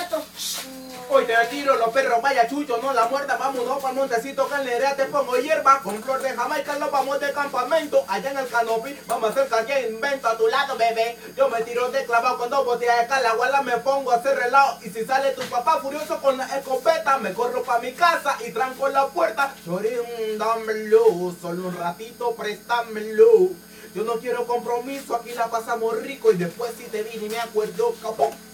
esto. Hoy te tiro los perros, vaya chucho, no la muerda, vámonos para Montecito Carnera, te pongo hierba, con flor de Jamaica, nos vamos de campamento, allá en el canopy, vamos a hacer cualquier invento a tu lado, bebé. Yo me tiro de clavado con 2 botellas de calaguala, me pongo a hacer relajo, y si sale tu papá furioso con la escopeta, me corro para mi casa y tranco la puerta. Chorín, dámelo, solo un ratito, préstamelo. Yo no quiero compromiso, aquí la pasamos rico y después si te vi ni me acuerdo, capó.